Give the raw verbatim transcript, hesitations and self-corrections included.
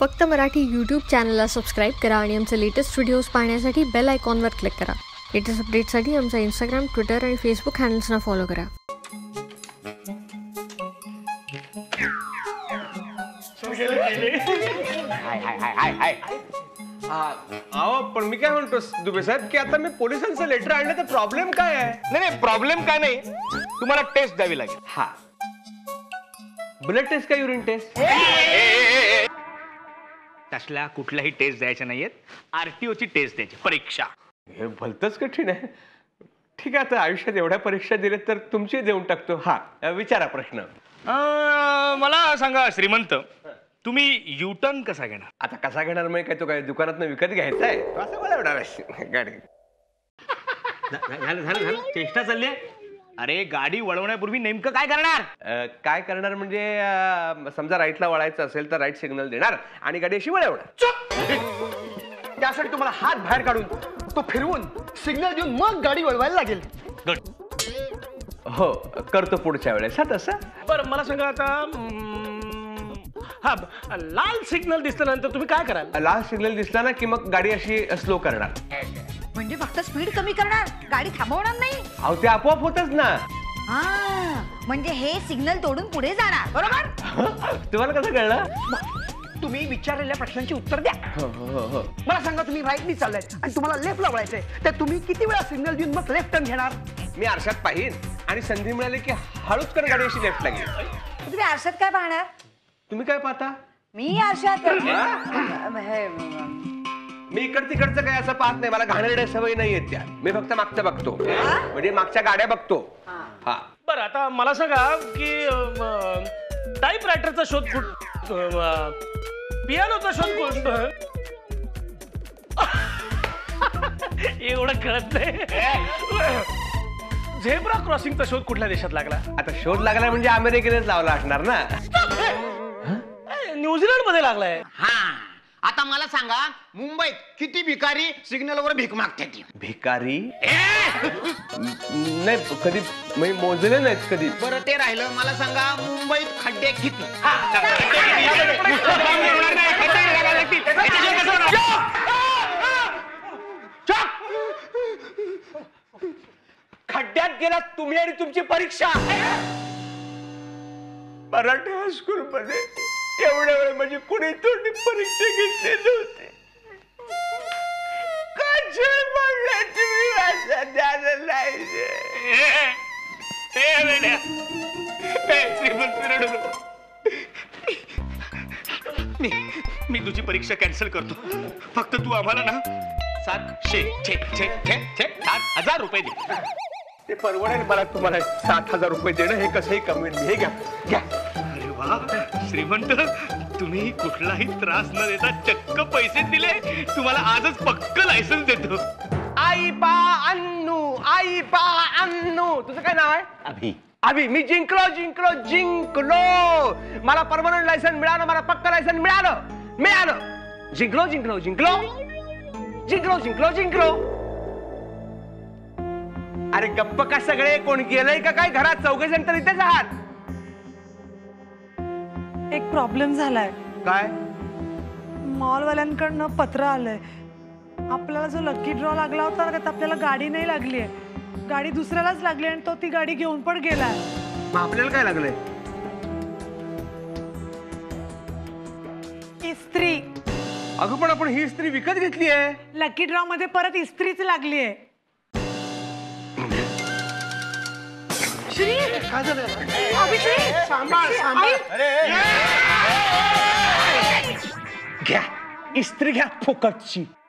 फक्त मराठी यूट्यूब चॅनलला सबस्क्राईब करा आणि आमचे लेटेस्ट व्हिडिओज पाहण्यासाठी बेल आयकॉनवर क्लिक करा. लेटेस्ट अपडेट्ससाठी आमचा इंस्टाग्राम, ट्विटर आणि फेसबुक हँडल्सना फॉलो करा. अहो पण मी काय म्हणतो दुबे साहेब की आता मी पोलिसांचं लेटर आणलं तर प्रॉब्लेम काय आहे? नाही नाही प्रॉब्लेम काय नाही, तुम्हाला टेस्ट द्यावी लागेल. हा, ब्लड टेस्ट का युरिन टेस्ट? तसल्या कुठल्याही टेस्ट द्यायच्या नाहीयेत, आरटीओ ची टेस्ट द्यायची, परीक्षा. हे भलतंच कठीण आहे. ठीक आहे, आता आयुष्यात एवढ्या परीक्षा दिल्या तर तुमची देऊन टाकतो. हा, विचारा प्रश्न. मला सांगा श्रीमंत, तुम्ही युटर्न कसा घेणार? आता कसा घेणार म्हणजे काय, तो काय दुकानात विकत घ्यायचा आहे? असं मला एवढा गाडी झालं झालं झालं चेष्टा चालली आहे. अरे गाडी वळवण्यापूर्वी नेमकं काय करणार? काय करणार म्हणजे समजा राईटला वळायचं असेल तर राईट सिग्नल देणार आणि गाडी अशी वळवणार. त्यासाठी तुम्हाला हात बाहेर काढून तो फिरवून सिग्नल देऊन मग गाडी वळवायला लागेल. हो, करतो पुढच्या वेळेस. हा तसं. बरं मला सांगा आता, हा लाल सिग्नल दिसल्यानंतर तुम्ही काय कराल? लाल सिग्नल दिसला ना की मग गाडी अशी स्लो करणार. म्हणजे फक्त स्पीड कमी करणार, गाडी थांबवणार नाही? अहो ते आपोआप होतच ना. हा, म्हणजे हे सिग्नल तोडून पुढे जाणार, बरोबर? तुम्हाला कसं कळलं? तुम्ही विचारलेल्या प्रश्नांची उत्तर द्या. हो हो हो. मला सांगा, तुम्ही राईटनी चाललाय आणि तुम्हाला लेफ्टला वळायचंय, तर तुम्ही किती वेळा सिग्नल देऊन मग लेफ्ट टर्न घेणार? मी आरशात पाहिन आणि संधी मिळाली की हळूच कर गाडी अशी लेफ्टला घेईन. तुम्ही आरशात काय पाहणार? तुम्ही काय पाहता? मी आरशात मी इकड तिकडचं काय असं पाहत नाही. मला घाणेरड्या सवयी नाही आहेत त्या. मी फक्त मागचं बघतो, म्हणजे मागच्या गाड्या बघतो. हा, बरं आता मला सांगा की टाईप रायटरचा शोध कुठ, पियानोचा शोध कुठ, एवढं कळत नाही. झेब्रा क्रॉसिंगचा शोध कुठल्या देशात लागला? आता शोध लागला म्हणजे अमेरिकेनेच लावला असणार ना. न्यूझीलंड मध्ये लागलाय. हा, आता मला सांगा, मुंबईत किती भिकारी सिग्नलवर भीक मागतात? भिकारी नाही कधी म्हणजे मोजले नाहीत कधी. बरं ते राहिलं, मला सांगा मुंबईत खड्डे किती? खड्ड्यात गेला तुम्ही आणि तुमची परीक्षा. मराठी हायस्कूल मध्ये एवढ्या वेळ म्हणजे कुणी तोंडी परीक्षा घेतली नव्हती. मी मी तुझी परीक्षा कॅन्सल करतो. फक्त तू आम्हाला ना सातशे छे छे छे छे सात हजार रुपये दे. ते परवडेल मला तुम्हाला सात हजार रुपये देणं. हे कसंही कमी. हे घ्या घ्या. अरे वा श्रीमंत, तुम्ही कुठलाही त्रास न देता चक्क पैसे दिले. तुम्हाला आजच पक्क लायसन्स देतो. आई बा अन्नू, आई बा अन्नू. तुझं काय नाव आहे? अभि. अभि. मी जिंकलो जिंकलो जिंकलो. मला परमनंट लायसन्स मिळालं, मला पक्क लायसन्स मिळालं मिळालं. जिंकलो जिंकलो जिंकलो जिंकलो जिंकलो जिंकलो. अरे गप्प का सगळे? कोण गेलंय का काय घरात? चौघे जण तर इथेच आहात. एक प्रॉब्लेम झालाय. काय? मॉलवाल्यांकडनं पत्र आलंय. आपल्याला जो लकी ड्रॉ लागला होता त्यात आपल्याला गाडी नाही लागली आहे, गाडी दुसऱ्यालाच लागली आणि तो ती गाडी घेऊन पण गेलाय. मग आपल्याला काय लागलंय? इस्त्री. अगं पण आपण ही इस्त्री विकत घेतली आहे. लकी ड्रॉ मध्ये परत इस्त्रीच लागली आहे. श्री काय झालं? सांभाळ सांभाळ. घ्या इस्त्री घ्या फुकटची.